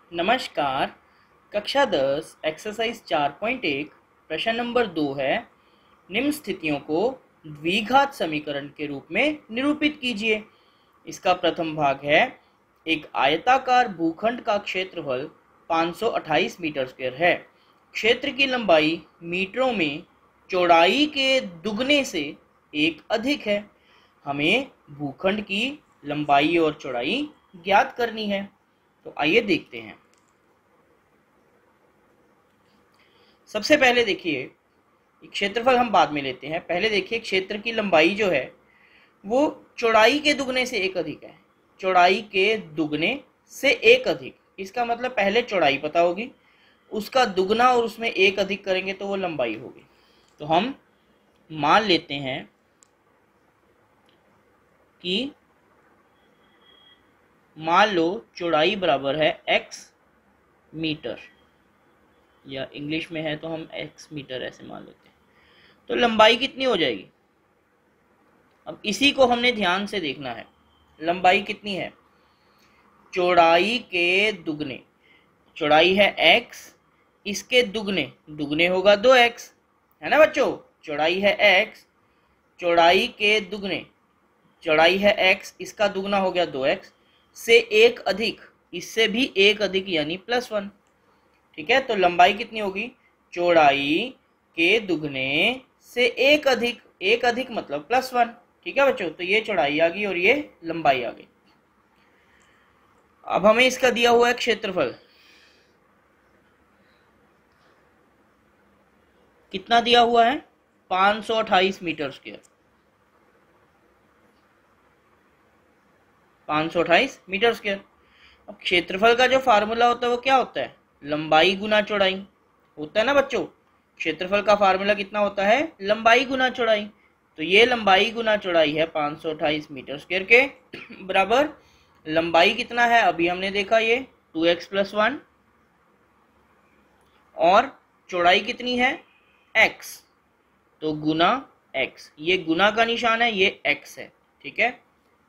नमस्कार। कक्षा 10 एक्सरसाइज 4.1 प्रश्न नंबर 2 है। निम्न स्थितियों को द्विघात समीकरण के रूप में निरूपित कीजिए। इसका प्रथम भाग है, एक आयताकार भूखंड का क्षेत्रफल 528 मीटर स्क्वायर है। क्षेत्र की लंबाई मीटरों में चौड़ाई के दुगने से एक अधिक है। हमें भूखंड की लंबाई और चौड़ाई ज्ञात करनी है। तो आइए देखते हैं। सबसे पहले देखिए, क्षेत्रफल हम बाद में लेते हैं। पहले देखिए, क्षेत्र की लंबाई जो है वो चौड़ाई के दुगने से एक अधिक है। चौड़ाई के दुगने से एक अधिक, इसका मतलब पहले चौड़ाई पता होगी, उसका दुगना और उसमें एक अधिक करेंगे तो वो लंबाई होगी। तो हम मान लेते हैं कि मान लो चौड़ाई बराबर है x मीटर, या इंग्लिश में है तो हम x मीटर ऐसे मान लेते हैं। तो लंबाई कितनी हो जाएगी? अब इसी को हमने ध्यान से देखना है। लंबाई कितनी है? चौड़ाई के दुगने, चौड़ाई है x, इसके दुगने, दुगने होगा 2x, है ना बच्चों। चौड़ाई है x, चौड़ाई के दुगने, चौड़ाई है x, इसका दुगना हो गया 2x, से एक अधिक, इससे भी एक अधिक यानी +1। ठीक है, तो लंबाई कितनी होगी? चौड़ाई के दुगने से एक अधिक मतलब +1। ठीक है बच्चों, तो ये चौड़ाई आ गई और ये लंबाई आ गई। अब हमें इसका दिया हुआ है क्षेत्रफल, कितना दिया हुआ है? 528 मीटर स्क्वायर। 528 metre square. अब क्षेत्रफल का जो फार्मूला होता है वो क्या होता है? लंबाई गुना चौड़ाई होता है ना बच्चों। क्षेत्रफल का फार्मूला कितना होता है? लंबाई गुना चौड़ाई। तो ये लंबाई गुना चौड़ाई है 528 मीटर स्क्वायर के बराबर। लंबाई कितना है? अभी हमने देखा ये 2x + 1, और चौड़ाई कितनी है? x, तो गुना x, ये गुना का निशान है, ये x है। ठीक है,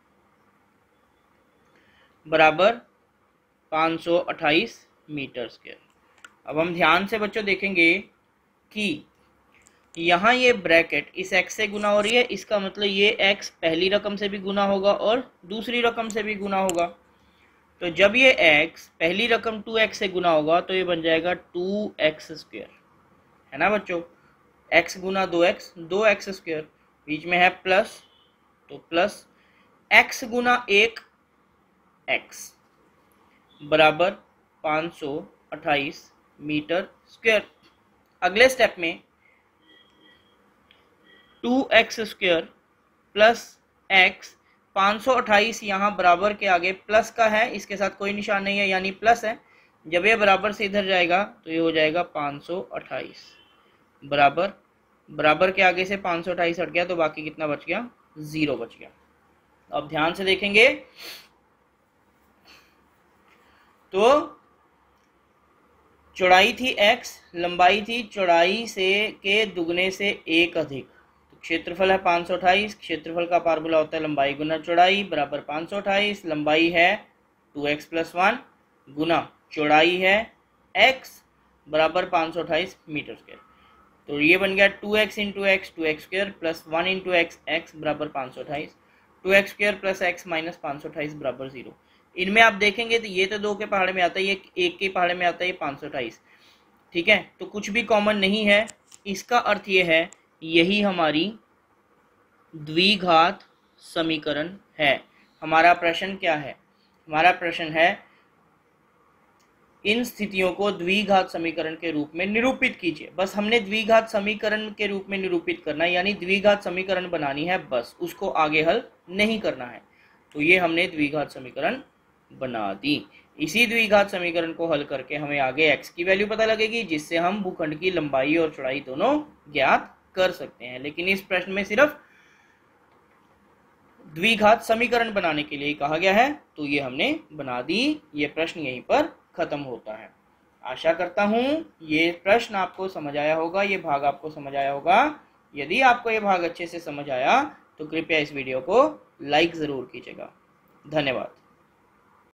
बराबर 528 मीटर स्क्वायर। अब हम ध्यान से बच्चों देखेंगे कि यहाँ ये ब्रैकेट इस x से गुना हो रही है, इसका मतलब ये x पहली रकम से भी गुना होगा और दूसरी रकम से भी गुना होगा। तो जब ये x पहली रकम 2x से गुना होगा तो ये बन जाएगा 2x स्क्वायर, है ना बच्चों। x गुना 2x, 2x स्क्वायर, बीच में है प्लस, तो प्लस x गुना 1x बराबर 528 मीटर स्क्वायर। अगले स्टेप में 2x स्क्वायर प्लस x, 528 यहाँ बराबर के आगे प्लस का है, इसके साथ कोई निशान नहीं है यानी प्लस है। जब ये बराबर से इधर जाएगा तो ये हो जाएगा 528 बराबर, बराबर के आगे से 528 हट गया तो बाकी कितना बच गया? 0 बच गया। अब ध्यान से देखेंगे तो चौड़ाई थी x, लंबाई थी चौड़ाई से के दुगने से एक अधिक। तो क्षेत्रफल है 528, क्षेत्रफल का फार्मूला होता है लंबाई गुना चौड़ाई बराबर 528। लंबाई है 2x + 1 गुना चौड़ाई है x बराबर 528 मीटर स्क्वायर। तो ये बन गया 2x × x, 2x square plus 1 × x, x बराबर 528, 2x square plus x minus 528 बराबर 0। इनमें आप देखेंगे तो ये तो 2 के पहाड़े में आता है, ये 1 के पहाड़े में आता है, ये 528। ठीक है, तो कुछ भी कॉमन नहीं है। इसका अर्थ ये है यही हमारी द्विघात समीकरण है। हमारा प्रश्न क्या है? हमारा प्रश्न है इन स्थितियों को द्विघात समीकरण के रूप में निरूपित कीजिए। बस हमने द्विघात समीकरण के रूप में निरूपित करना है, यानी द्विघात समीकरण बनानी है, बस उसको आगे हल नहीं करना है। तो ये हमने द्विघात समीकरण बना दी। इसी द्विघात समीकरण को हल करके हमें आगे x की वैल्यू पता लगेगी, जिससे हम भूखंड की लंबाई और चौड़ाई दोनों ज्ञात कर सकते हैं। लेकिन इस प्रश्न में सिर्फ द्विघात समीकरण बनाने के लिए कहा गया है, तो ये हमने बना दी। ये प्रश्न यहीं पर खत्म होता है। आशा करता हूं ये प्रश्न आपको समझ आया होगा, ये भाग आपको समझ आया होगा। यदि आपको ये भाग अच्छे से समझ आया तो कृपया इस वीडियो को लाइक जरूर कीजिएगा। धन्यवाद।